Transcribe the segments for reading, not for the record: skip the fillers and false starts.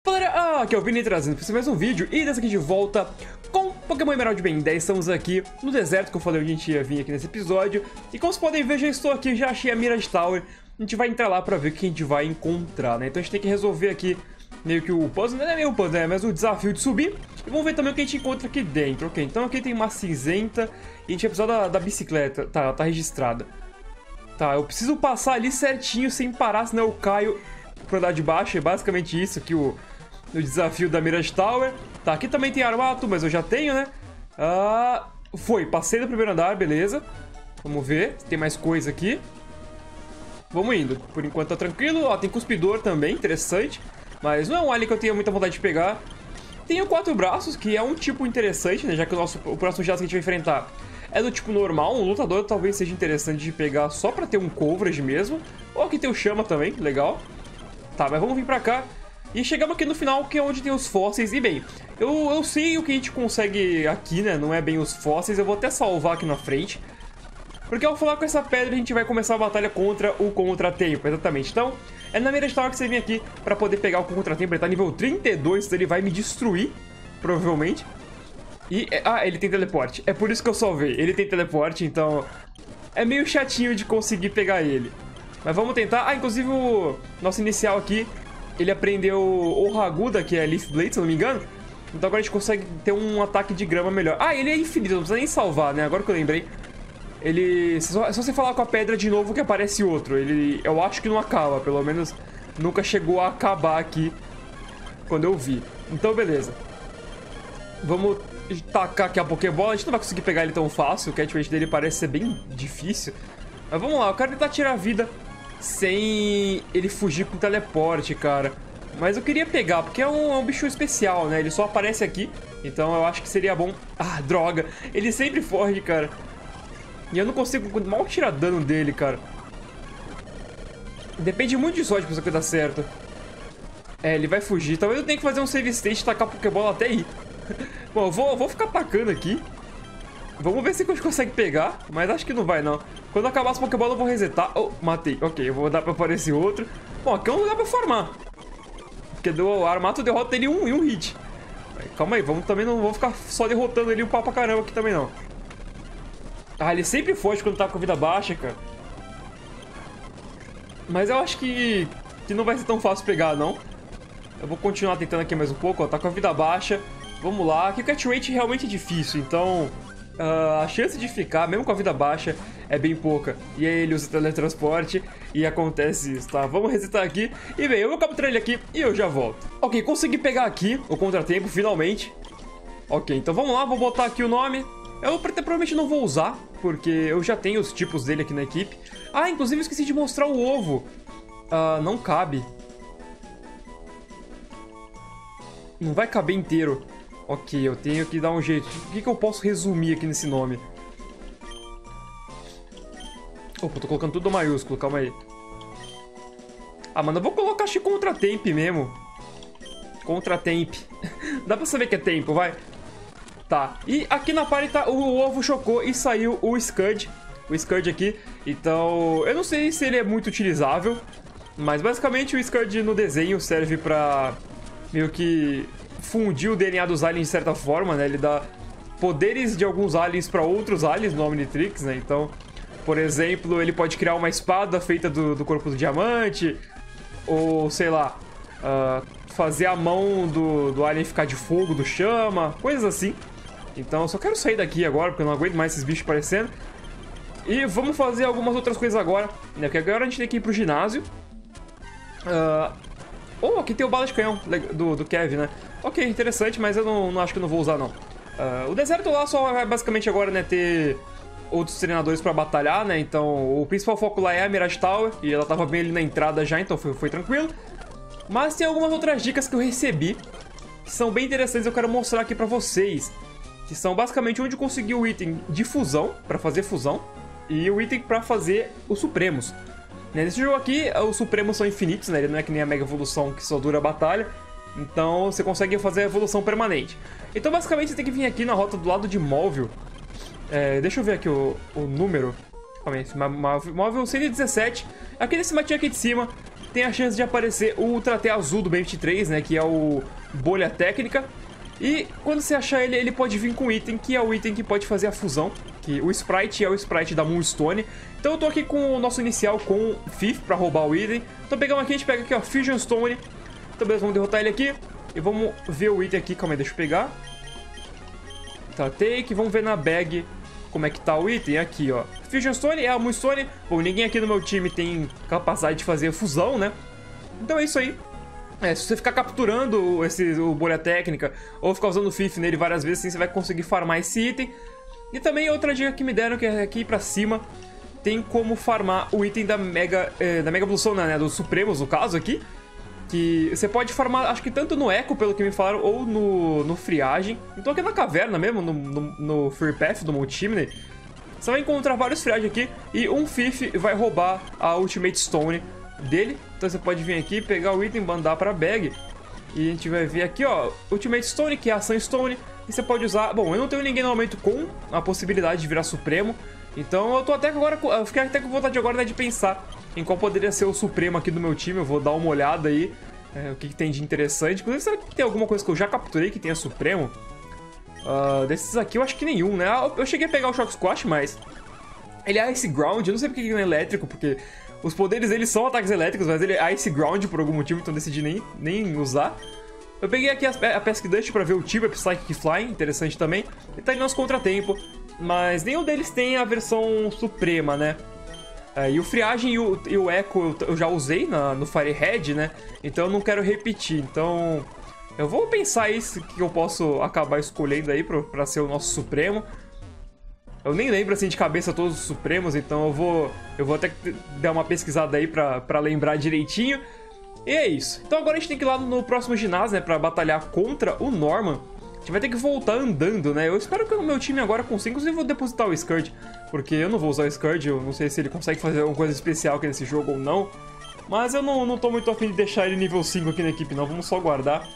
Galera, aqui é o Vini trazendo para você mais um vídeo e dessa aqui de volta com Pokémon Emerald Ben 10. Estamos aqui no deserto que eu falei onde a gente ia vir aqui nesse episódio. E como vocês podem ver, já estou aqui, já achei a Mirage Tower. A gente vai entrar lá para ver o que a gente vai encontrar, né? Então a gente tem que resolver aqui meio que o puzzle, não é meio o puzzle, né? Mas o desafio de subir. E vamos ver também o que a gente encontra aqui dentro, ok? Então aqui tem uma cinzenta e a gente vai precisar da bicicleta. Tá, ela tá registrada. Tá, eu preciso passar ali certinho sem parar, senão eu caio pro andar de baixo. É basicamente isso aqui o desafio da Mirage Tower. Tá, aqui também tem armato, mas eu já tenho, né? Passei do primeiro andar, beleza. Vamos ver se tem mais coisa aqui. Vamos indo, por enquanto tá tranquilo. Ó, tem cuspidor também, interessante. Mas não é um alien que eu tenha muita vontade de pegar. Tem o quatro braços, que é um tipo interessante, né? Já que o próximo jato que a gente vai enfrentar é do tipo normal. Um lutador talvez seja interessante de pegar só pra ter um coverage mesmo. Ou aqui tem o chama também, legal. Tá, mas vamos vir pra cá. E chegamos aqui no final, que é onde tem os fósseis. E bem, eu sei o que a gente consegue aqui, né? Não é bem os fósseis. Eu vou até salvar aqui na frente. Porque ao falar com essa pedra, a gente vai começar a batalha contra o contratempo, exatamente. Então, é na Mirage Tower que você vem aqui pra poder pegar o contratempo. Ele tá nível 32, então ele vai me destruir, provavelmente. E, ele tem teleporte. É por isso que eu salvei. Ele tem teleporte, então é meio chatinho de conseguir pegar ele. Mas vamos tentar. Inclusive o nosso inicial aqui, ele aprendeu o Raguda, que é Leaf Blade, se eu não me engano. Então agora a gente consegue ter um ataque de grama melhor. Ele é infinito, não precisa nem salvar, né? Agora que eu lembrei. Ele... Só você falar com a pedra de novo que aparece outro. Eu acho que não acaba, pelo menos nunca chegou a acabar aqui quando eu vi. Então beleza. Vamos tacar aqui a Pokébola. A gente não vai conseguir pegar ele tão fácil. O catchweight dele parece ser bem difícil. Mas vamos lá, eu quero tentar tirar a vida sem ele fugir com teleporte, cara. Mas eu queria pegar, porque é um bicho especial, né? Ele só aparece aqui, então eu acho que seria bom... droga! Ele sempre foge, cara. E eu não consigo mal tirar dano dele, cara. Depende muito de sorte pra isso aqui dar certo. Ele vai fugir. Talvez eu tenha que fazer um save state e tacar a Pokébola até aí. Bom, eu vou ficar atacando aqui. Vamos ver se a gente consegue pegar, mas acho que não vai, não. Quando acabar as Pokébola eu vou resetar. Matei. Ok, eu vou dar pra aparecer outro. Bom, aqui é um lugar pra farmar. Porque o Armato derrota ele em um hit. Calma aí, também não vou ficar só derrotando ele um pau pra caramba aqui também, não. Ele sempre foge quando tá com vida baixa, cara. Mas eu acho que não vai ser tão fácil pegar, não. Eu vou continuar tentando aqui mais um pouco, ó. Tá com a vida baixa. Vamos lá. Aqui o catch rate realmente é difícil, então... a chance de ficar, mesmo com a vida baixa, é bem pouca. E aí ele usa teletransporte e acontece isso, tá? Vamos resetar aqui. E bem, eu vou capturar ele aqui e eu já volto. Ok, consegui pegar aqui o contratempo, finalmente. Ok, então vamos lá, vou botar aqui o nome. Eu provavelmente não vou usar, porque eu já tenho os tipos dele aqui na equipe. Inclusive eu esqueci de mostrar o ovo. Não cabe. Não vai caber inteiro. Ok, eu tenho que dar um jeito. O que eu posso resumir aqui nesse nome? Opa, tô colocando tudo maiúsculo, calma aí. Mano, eu vou colocar acho que contratemp mesmo. Contratemp. Dá pra saber que é tempo, vai. Tá, e aqui na parede tá, o ovo chocou e saiu o Scud. O Scud aqui. Então, eu não sei se ele é muito utilizável. Mas basicamente o Scud no desenho serve pra meio que fundir o DNA dos aliens de certa forma, né? Ele dá poderes de alguns aliens pra outros aliens no Omnitrix, né? Então, por exemplo, ele pode criar uma espada feita do corpo do diamante. Ou, sei lá, fazer a mão do alien ficar de fogo, do chama. Coisas assim. Então eu só quero sair daqui agora, porque eu não aguento mais esses bichos aparecendo. E vamos fazer algumas outras coisas agora, né? Porque agora a gente tem que ir pro ginásio. Aqui tem o bala de canhão do Kev, né? Ok, interessante, mas eu não acho que eu não vou usar, não. O deserto lá só vai basicamente agora, né, ter outros treinadores pra batalhar, né? Então o principal foco lá é a Mirage Tower, e ela tava bem ali na entrada já, então foi tranquilo. Mas tem algumas outras dicas que eu recebi, que são bem interessantes, eu quero mostrar aqui pra vocês. Que são basicamente onde conseguir o item de fusão, pra fazer fusão, e o item pra fazer os Supremos. Nesse jogo aqui, os Supremos são infinitos, né? Ele não é que nem a Mega Evolução que só dura a batalha. Então você consegue fazer a evolução permanente. Então basicamente você tem que vir aqui na rota do lado de Mauville. Deixa eu ver aqui o número. Mauville 117. Aqui nesse matinho aqui de cima, tem a chance de aparecer o Ultra T azul do Ben-23, né? Que é o bolha técnica. E quando você achar ele, ele pode vir com um item, que é o item que pode fazer a fusão. Que o Sprite é o Sprite da Moonstone. Então eu tô aqui com o nosso inicial com o Fifth pra roubar o item. Então pegamos aqui, a gente pega aqui, ó, Fusion Stone. Então beleza, vamos derrotar ele aqui. E vamos ver o item aqui, calma aí, deixa eu pegar. Tá, take, vamos ver na bag como é que tá o item aqui, ó. Fusion Stone é a Moonstone. Bom, ninguém aqui no meu time tem capacidade de fazer fusão, né? Então é isso aí. Se você ficar capturando o bolha técnica ou ficar usando o Fifth nele várias vezes, assim, você vai conseguir farmar esse item. E também outra dica que me deram, que é aqui pra cima, tem como farmar o item da Mega Evolução, né, dos Supremos, no caso aqui. Que você pode farmar, acho que tanto no Echo, pelo que me falaram, ou no Friagem. Então aqui na caverna mesmo, no Free Path do Multimine, você vai encontrar vários Friagem aqui. E um Fifth vai roubar a Ultimate Stone dele. Então você pode vir aqui, pegar o item, mandar pra bag. E a gente vai ver aqui, ó, Ultimate Stone, que é a Sunstone. E você pode usar... Bom, eu não tenho ninguém no momento com a possibilidade de virar Supremo. Então eu tô até agora... Eu fiquei até com vontade agora, né, de pensar em qual poderia ser o Supremo aqui do meu time. Eu vou dar uma olhada aí, o que tem de interessante. Inclusive, será que tem alguma coisa que eu já capturei que tenha Supremo? Desses aqui eu acho que nenhum, né? Eu cheguei a pegar o Shock Squash, mas... Ele é Ice Ground, eu não sei porque ele não é elétrico, porque... Os poderes deles são ataques elétricos, mas ele é Ice Ground por algum motivo, então decidi nem usar. Eu peguei aqui a Pesque Dust pra ver o tipo, é Psychic Flying, interessante também. E tá em nosso contratempo, mas nenhum deles tem a versão suprema, né? E o Friagem e o Echo eu já usei no Firehead, né? Então eu não quero repetir, então... Eu vou pensar isso que eu posso acabar escolhendo aí pra ser o nosso Supremo. Eu nem lembro, assim, de cabeça todos os Supremos, então eu vou até dar uma pesquisada aí pra lembrar direitinho. E é isso. Então agora a gente tem que ir lá no próximo ginásio, né, pra batalhar contra o Norman. A gente vai ter que voltar andando, né? Eu espero que o meu time agora consiga, inclusive vou depositar o Scourge, porque eu não vou usar o Scourge, eu não sei se ele consegue fazer alguma coisa especial aqui nesse jogo ou não. Mas eu não tô muito afim de deixar ele nível 5 aqui na equipe, não. Vamos só guardar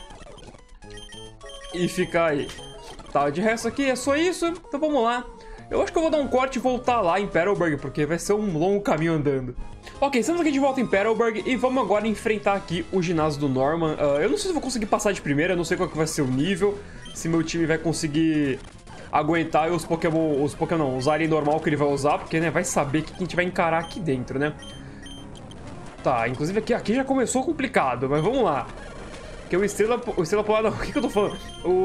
e ficar aí. Tá, de resto aqui é só isso, então vamos lá. Eu acho que eu vou dar um corte e voltar lá em Petalburg, porque vai ser um longo caminho andando. Ok, estamos aqui de volta em Petalburg e vamos agora enfrentar aqui o ginásio do Norman. Eu não sei se vou conseguir passar de primeira, eu não sei qual que vai ser o nível, se meu time vai conseguir aguentar os Pokémon não, os Alien normal que ele vai usar, porque, né, vai saber que a gente vai encarar aqui dentro, né? Tá, inclusive aqui já começou complicado, mas vamos lá. Porque o Estrela Polar, não, o que eu tô falando?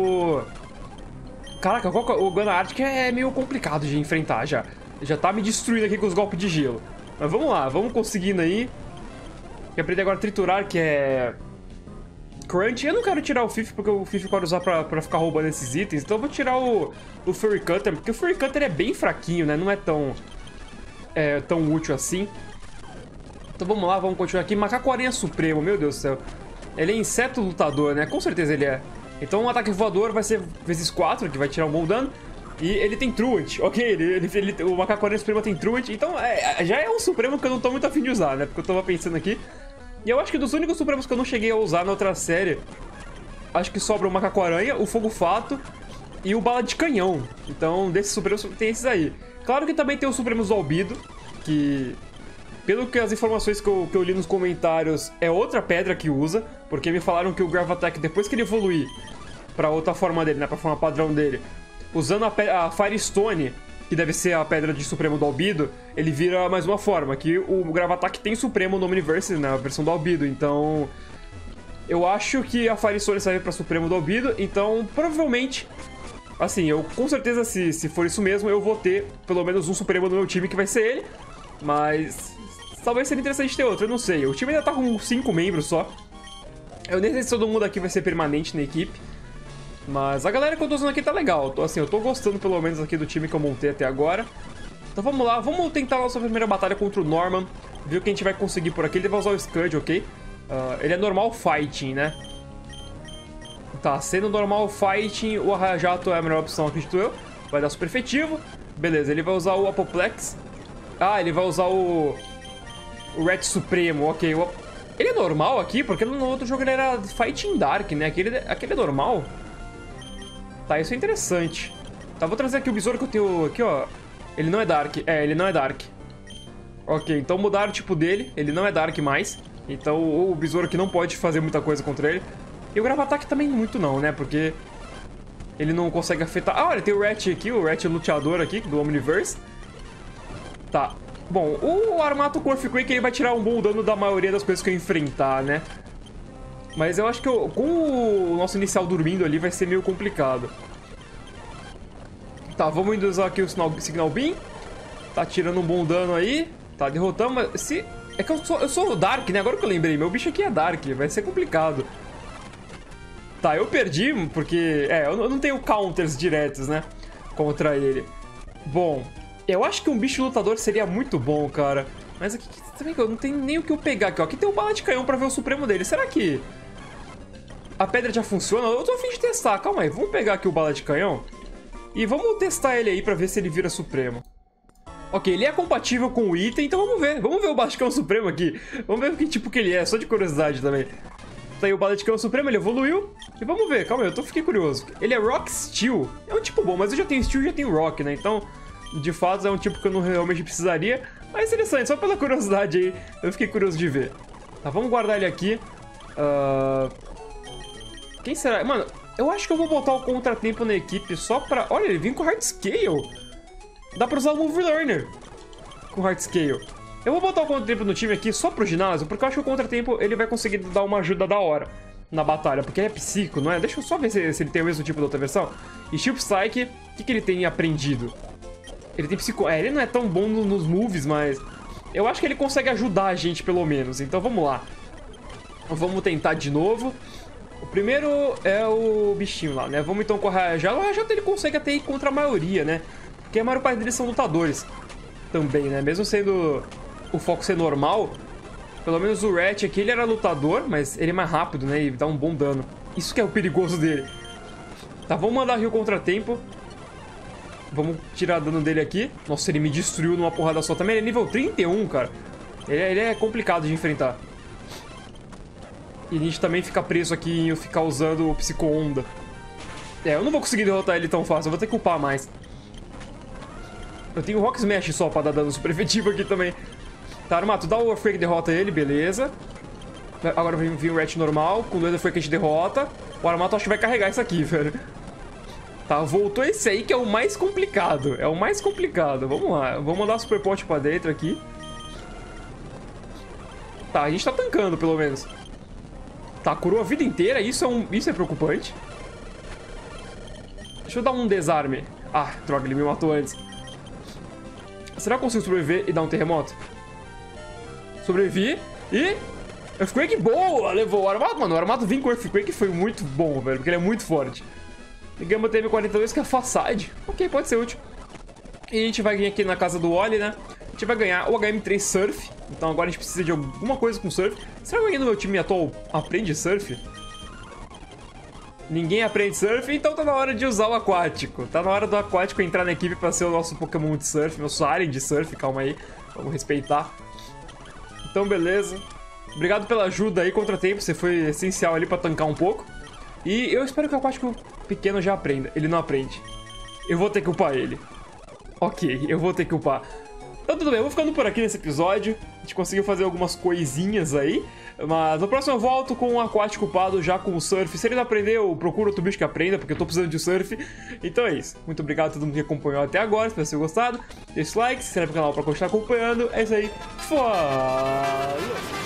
Caraca, o Gunnar é meio complicado de enfrentar já. Já tá me destruindo aqui com os golpes de gelo. Mas vamos lá, vamos conseguindo aí. Quero aprender agora a triturar, que é... Crunch. Eu não quero tirar o Fifth, porque o Fifth pode usar pra ficar roubando esses itens. Então eu vou tirar o Furry Cutter, porque o Furry Cutter é bem fraquinho, né? Não é tão útil assim. Então vamos lá, vamos continuar aqui. Macaco Aranha Supremo, meu Deus do céu. Ele é inseto lutador, né? Com certeza ele é. Então um ataque voador vai ser vezes 4, que vai tirar um bom dano. E ele tem Truant, ok, o Macaco Aranha Supremo tem Truant. Então já é um Supremo que eu não tô muito afim de usar, né? Porque eu tava pensando aqui. E eu acho que dos únicos Supremos que eu não cheguei a usar na outra série, acho que sobra o Macaco Aranha, o Fogo Fato e o Bala de Canhão. Então desses Supremos tem esses aí. Claro que também tem os Supremos do Albedo, que... Pelo que as informações que eu li nos comentários, é outra pedra que usa, porque me falaram que o Gravatech, depois que ele evoluir pra outra forma dele, né, pra forma padrão dele, usando a Firestone, que deve ser a pedra de Supremo do Albedo, ele vira mais uma forma, que o Gravatech tem Supremo no Omniverse, na versão do Albedo, então... Eu acho que a Firestone serve pra Supremo do Albedo, então provavelmente... Assim, eu com certeza, se for isso mesmo, eu vou ter pelo menos um Supremo no meu time, que vai ser ele, mas... Talvez seria interessante ter outro, eu não sei. O time ainda tá com 5 membros só. Eu nem sei se todo mundo aqui vai ser permanente na equipe. Mas a galera que eu tô usando aqui tá legal. Eu tô gostando pelo menos aqui do time que eu montei até agora. Então vamos lá, vamos tentar a nossa primeira batalha contra o Norman. Ver o que a gente vai conseguir por aqui. Ele vai usar o Scud, ok? Ele é normal fighting, né? Tá, sendo normal fighting, o Arrajato é a melhor opção, acredito eu. Vai dar super efetivo. Beleza, ele vai usar o Apoplex. Ah, ele vai usar o Red Supremo, ok. Ele é normal aqui? Porque no outro jogo ele era Fighting Dark, né? Aquele é normal. Tá, isso é interessante. Tá, vou trazer aqui o besouro que eu tenho aqui, ó. Ele não é Dark. Ele não é Dark. Ok, então mudaram o tipo dele. Ele não é Dark mais. Então o besouro aqui não pode fazer muita coisa contra ele. E o grava-ataque também muito não, né? Porque ele não consegue afetar... Ah, olha, tem o Ratchet aqui, o Ratchet luteador aqui, do Omniverse. Tá. Bom, o Armato com o Earthquake ele vai tirar um bom dano da maioria das coisas que eu enfrentar, né? Mas eu acho que com o nosso inicial dormindo ali vai ser meio complicado. Tá, vamos indo usar aqui o Signal Beam. Tá tirando um bom dano aí. Tá, derrotando, mas se... É que eu sou o Dark, né? Agora que eu lembrei, meu bicho aqui é Dark, vai ser complicado. Tá, eu perdi porque... eu não tenho counters diretos, né? Contra ele. Bom, eu acho que um bicho lutador seria muito bom, cara. Mas aqui também eu não tenho nem o que eu pegar aqui, ó. Aqui tem um bala de canhão pra ver o supremo dele. Será que a pedra já funciona? Eu tô a fim de testar. Calma aí, vamos pegar aqui o bala de canhão e vamos testar ele aí pra ver se ele vira supremo. Ok, ele é compatível com o item, então vamos ver. Vamos ver o bala de canhão supremo aqui. Vamos ver que tipo que ele é, só de curiosidade também. Tá aí o bala de canhão supremo, ele evoluiu. E vamos ver, calma aí, fiquei curioso. Ele é Rock Steel. É um tipo bom, mas eu já tenho Steel e já tenho Rock, né? Então, de fato, é um tipo que eu não realmente precisaria. Mas interessante, só pela curiosidade aí, eu fiquei curioso de ver. Tá, vamos guardar ele aqui. Quem será? Mano, eu acho que eu vou botar o contratempo na equipe só pra... Olha, ele vem com Hard Scale. Dá pra usar o Move Learner com Hard Scale. Eu vou botar o contratempo no time aqui só pro ginásio, porque eu acho que o contratempo ele vai conseguir dar uma ajuda da hora na batalha, porque ele é psico, não é? Deixa eu só ver se ele tem o mesmo tipo da outra versão. E Shield Psyche, o que ele tem aprendido? Ele tem psico... ele não é tão bom nos moves, mas eu acho que ele consegue ajudar a gente pelo menos. Então vamos lá. Vamos tentar de novo. O primeiro é o bichinho lá, né? Vamos então com o Rajado. O Rajado ele consegue até ir contra a maioria, né? Porque a maior parte deles são lutadores também, né? Mesmo sendo o foco ser normal, pelo menos o Ratchet aqui ele era lutador, mas ele é mais rápido, né? E dá um bom dano. Isso que é o perigoso dele. Tá, vamos mandar aqui o contratempo. Vamos tirar dano dele aqui. Nossa, ele me destruiu numa porrada só também. Ele é nível 31, cara. Ele é complicado de enfrentar. E a gente também fica preso aqui em eu ficar usando o Psico-Onda. Eu não vou conseguir derrotar ele tão fácil. Eu vou ter que upar mais. Eu tenho o Rock Smash só pra dar dano super efetivo aqui também. Tá, Armato, dá o Earthquake e derrota ele, beleza. Agora vem o Ratchet normal. Com o Earthquake a gente derrota. O Armato acho que vai carregar isso aqui, velho. Tá, voltou esse aí que é o mais complicado. É o mais complicado. Vamos lá. Vamos mandar o Super Pot pra dentro aqui. Tá, a gente tá tancando, pelo menos. Tá, curou a vida inteira. Isso é preocupante. Deixa eu dar um desarme. Ah, droga, ele me matou antes. Será que eu consigo sobreviver e dar um terremoto? Sobrevivi e... Earthquake, boa! Levou o Armato. Mano, o Armato vir com o Earthquake foi muito bom, velho. Porque ele é muito forte. E Gamba teve 42, que é Facade. Ok, pode ser útil. E a gente vai vir aqui na casa do Wally, né? A gente vai ganhar o HM3 Surf. Então agora a gente precisa de alguma coisa com Surf. Será que alguém no meu time atual aprende Surf? Ninguém aprende Surf, então tá na hora de usar o Aquático. Tá na hora do Aquático entrar na equipe pra ser o nosso Pokémon de Surf. Meu Alien de Surf, calma aí. Vamos respeitar. Então, beleza. Obrigado pela ajuda aí, Contratempo. Você foi essencial ali pra tancar um pouco. E eu espero que o Aquático pequeno já aprenda. Ele não aprende. Eu vou ter que upar ele. Ok, eu vou ter que upar. Então tudo bem, eu vou ficando por aqui nesse episódio. A gente conseguiu fazer algumas coisinhas aí. Mas no próximo eu volto com o Aquático upado, já com o Surf. Se ele não aprender, eu procuro outro bicho que aprenda, porque eu tô precisando de Surf. Então é isso. Muito obrigado a todo mundo que acompanhou até agora. Espero que tenham gostado. Deixa o like, se inscreve no canal pra continuar acompanhando. É isso aí. Falou!